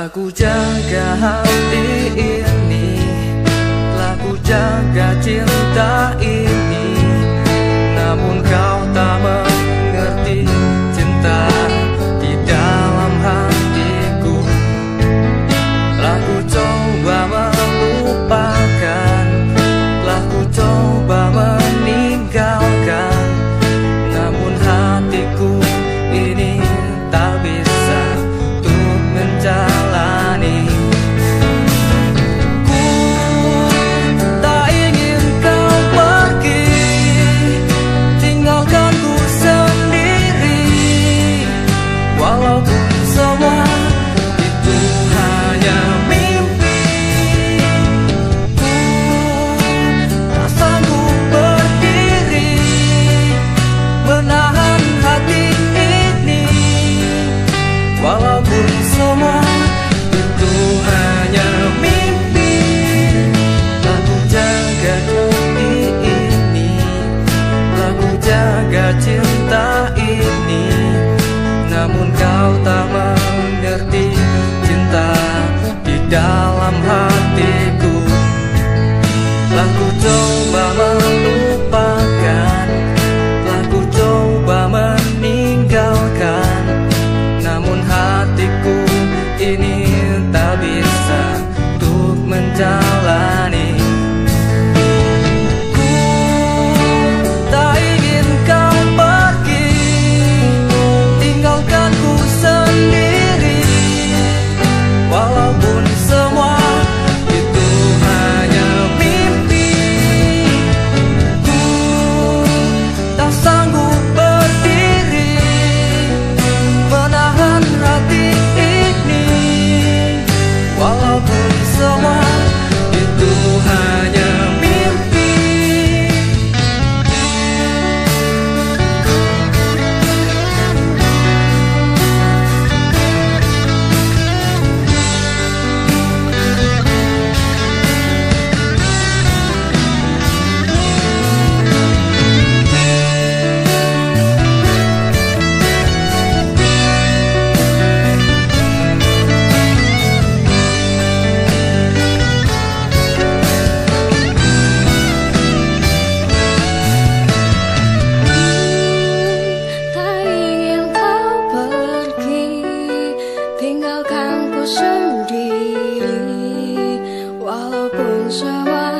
Telah ku jaga hati ini, telah ku jaga cinta ini, namun kau tak mengerti cinta di dalam hatiku. Telah ku coba melupakan, telah ku coba meninggalkan, namun hatiku ini tak bisa untuk menjalani. Ku tak ingin kau pergi, tinggalkan ku sendiri, walaupun semua itu hanya mimpi. Ku tak sanggup berdiri, menahan hati ini, walaupun semua itu hanya mimpi. Telah ku jaga hati ini, telah ku jaga cinta ini, namun kau tak mengerti cinta di dalam hatiku. Telah ku coba melupakan, telah ku coba meninggalkan, namun hatiku ini tak bisa untuk menjalani. Ku tak ingin kau pergi, tinggalkan ku sendiri, walaupun semua itu hanya mimpi. Ku tak sanggup berdiri, menahan hati ini, walaupun semua itu hanya mimpi. Tak ingin kau pergi, tinggalkan ku sendiri, walaupun semua